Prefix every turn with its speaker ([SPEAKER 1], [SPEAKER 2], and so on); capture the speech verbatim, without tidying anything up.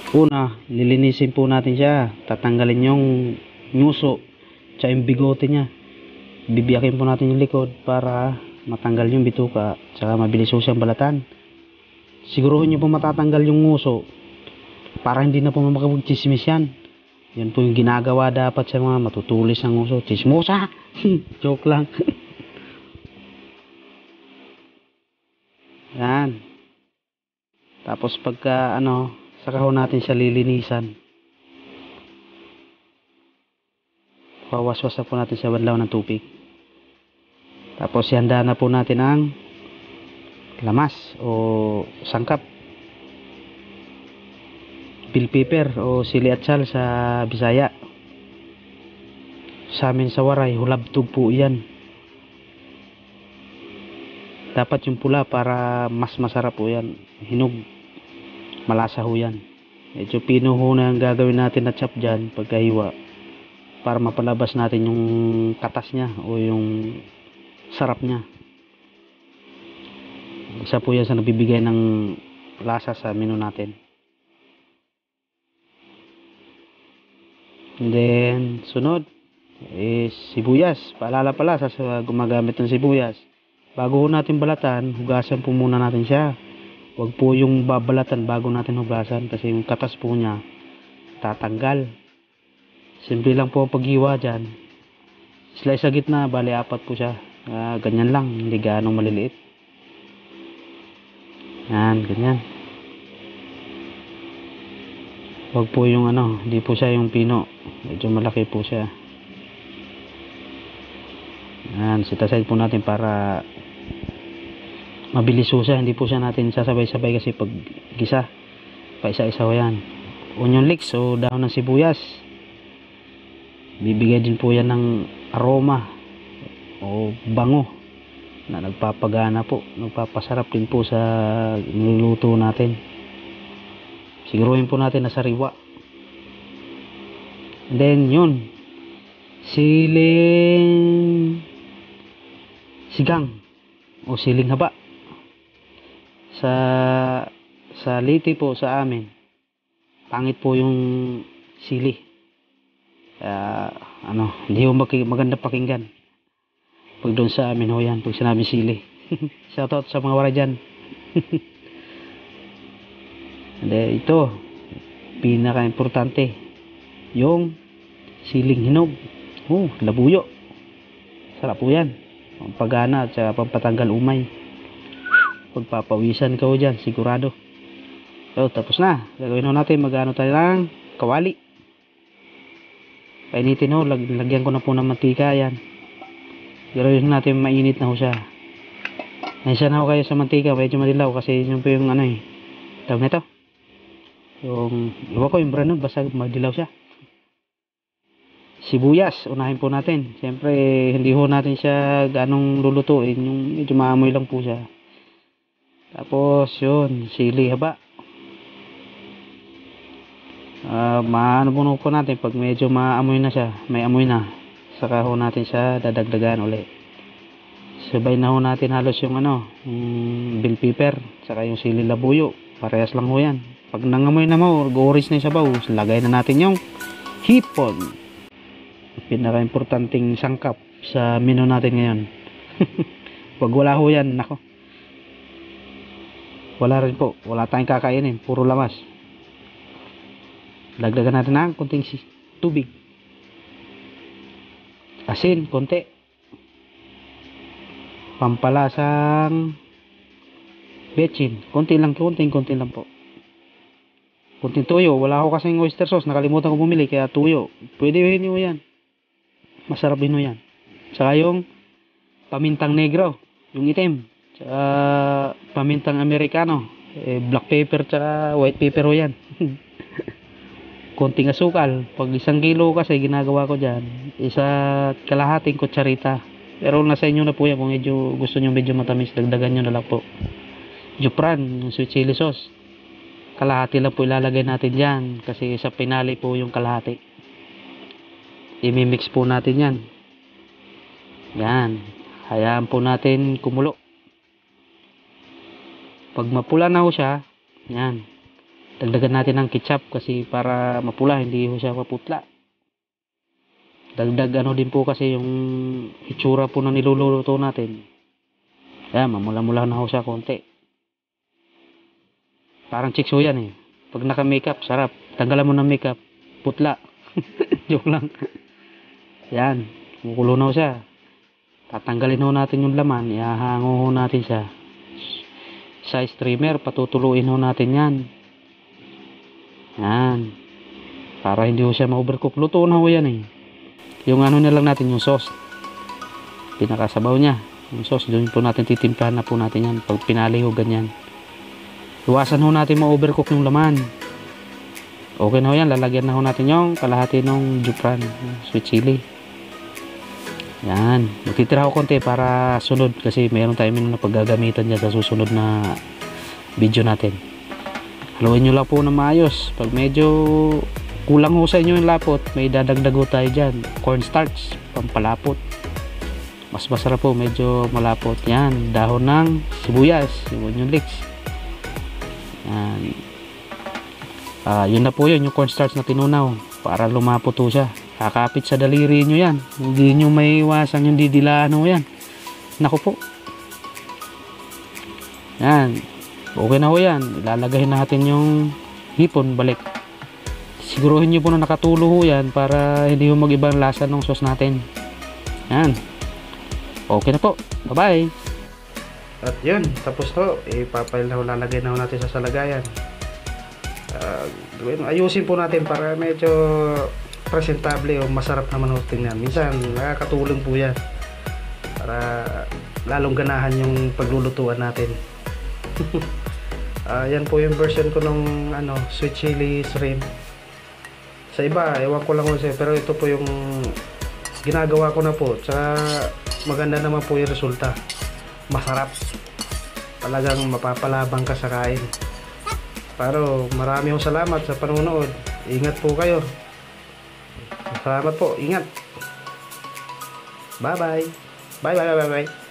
[SPEAKER 1] Una, lilinisin po natin siya. Tatanggalin yung nyuso tsaka yung bigote niya. Bibiyakin po natin yung likod para matanggal yung bituka tsaka mabilis po siyang balatan. Siguruhin nyo po matatanggal yung nguso para hindi na po makapagchismis yan. Yan po yung ginagawa dapat sa mga matutulis ng nguso. Chismosa! Joke lang. Yan. Tapos pagka ano, saka ho natin siya lilinisan. Pawaswas na po natin sa banlaw ng tubig. Tapos ihanda na po natin ang lamas o sangkap. Bell pepper o sili at sal sa Bisaya. Sa amin sa Waray, hulabtog po yan. Dapat yung pula para mas masarap po yan. Hinog. Malasa ho yan. Medyo pino ho na ang gagawin natin na chop dyan pagkahiwa. Para mapalabas natin yung katas niya o yung sarap niya. Isa po yan sa nagbibigay ng lasa sa menu natin. And then, sunod is sibuyas. Paalala pala sa gumagamit ng sibuyas. Bago ho natin balatan, hugasan po muna natin siya. Huwag po yung babalatan bago natin hugasan kasi yung katas po niya tatanggal. Simple lang po paghiwa dyan. Slice sa gitna, bali apat po siya. Uh, ganyan lang, hindi ganong maliliit. Yan, ganyan. Huwag po yung ano, hindi po siya yung pino. Medyo malaki po siya. Yan, set aside po natin para mabilis po siya. Hindi po siya natin sasabay-sabay kasi pag gisa, pa isa-isa ho yan. Onion leeks o dahon ng sibuyas. Bibigay din po yan ng aroma o bango na nagpapagana po, nagpapasarap din po sa niluluto natin. Siguruhin po natin na sariwa. And then yun, siling sigang o siling haba. Sa sa Liti po sa amin, pangit po yung sili. Uh, ano, hindi mo maganda pakinggan. Pag doon sa amin ho yan, pag sinabi sili. Shoutout sa mga wara dyan. Hindi, ito pinaka-importante yung siling hinog. Oh, labuyo. Sarap po yan. Pampagana at saka pampatanggal umay. Pagpapawisan ka ho dyan, sigurado. So, tapos na. Gagawin ho natin, mag-ano tayo ng kawali. Painitin ho, lag lagyan ko na po ng mantika yan. Gagawin natin mainit na ho siya. Naisa na ho kayo sa mantika, medyo madilaw kasi yun po yung ano eh. Tawag nito. Yung, iwa ko yung brown nun, basta madilaw siya. Sibuyas, unahin po natin. Siyempre, hindi ho natin siya ganong lulutuin. Yung medyo maamoy lang po siya. Tapos, yun, sili haba. Uh, maano po natin pag medyo maamoy na siya, may amoy na. Saka ho natin siya dadagdagan ulit. Sabay na ho natin halos yung ano, yung bell pepper, saka yung sili labuyo. Parehas lang ho yan. Pag nangamoy na mo, goris na yung sabaw, lagay na natin yung hipon. Pinaka-importanting sangkap sa menu natin ngayon. Pag wala ho yan, nako. Wala rin po. Wala tayong kakainin. Puro lamas. Dagdagan natin ng konting tubig. Asin, konti. Pampalasang betchin. Konti lang, konting, konti lang po. Konting tuyo. Wala ako kasing oyster sauce. Nakalimutan ko bumili, kaya tuyo. Pwede yun yun yan. Masarap din yun yan. Saka yung pamintang negro. Yung itim. Tsaka pamintang Amerikano. Eh, black pepper tsaka white pepper ho yan. Konting asukal. Pag isang kilo kasi ginagawa ko dyan, isa kalahating kutsarita. Pero nasa inyo na po yan. Kung medyo, gusto nyo medyo matamis, dagdagan nyo na lang po. Jupran, yung sweet chili sauce. Kalahati lang po ilalagay natin dyan. Kasi sa pinali po yung kalahati. Imimix po natin yan. Yan. Hayaan po natin kumulo. Pag mapula na ho siya, yan. Dagdagan natin ng ketchup kasi para mapula, hindi ho siya maputla. Dagdag ano din po kasi yung itsura po na niluluto natin. Ayan, mamula-mula na ho siya konti. Parang chicks ho yan eh. Pag naka-makeup, sarap. Tanggalan mo ng makeup, putla. Joke lang. Yan, kumukulo na ho siya. Tatanggalin ho natin yung laman, ihahango ho natin siya. Sa streamer, patutuluin ho natin yan. Yan. Para hindi ho siya ma-overcook. Luto na ho yan eh. Yung ano na lang natin, yung sauce. Pinakasabaw niya. Yung sauce, doon po natin titimplahan na po natin yan. Pag pinali ho ganyan. Iwasan ho natin ma-overcook yung laman. Okay na ho yan. Lalagyan na ho natin yung kalahati ng jupran. Sweet chili. Yan. Magtitira ko konti para sunod. Kasi mayroon tayo na paggagamitan dyan sa susunod na video natin. Haluin nyo lang po na maayos. Pag medyo kulang ho sa inyo yung lapot, may dadagdag ho tayo dyan. Cornstarch. Pampalapot. Mas masarap po. Medyo malapot. Yan. Dahon ng sibuyas. Yung onion leeks. Yan. Uh, yun na po yun. Yung cornstarch na tinunaw. Para lumapot ho siya. Kakapit sa daliri nyo yan. Hindi nyo may iwasan yung didilaan ho yan. Naku po. Yan. Okay na ho yan. Ilalagay natin yung hipon balik. Siguruhin nyo po na nakatulo ho yan para hindi ho mag-ibang lasa ng sauce natin. Yan. Okay na po. Bye-bye. At yun. Tapos to. Ipapail na ho. Lalagay na ho natin sa salagayan. Uh, ayusin po natin para medyo presentable o masarap naman ho tingnan. Minsan nakakatulong po yan para lalong ganahan yung paglulutuan natin. uh, yan po yung version ko ng ano, sweet chili shrimp. Sa iba, ewan ko lang ho siya, pero ito po yung ginagawa ko na po. Tsaka maganda naman po yung resulta. Masarap. Talagang mapapalabang ka sa kain. Pero marami hong salamat sa panonood. Ingat po kayo. Salamat po. Ingat. Bye bye. Bye bye bye bye.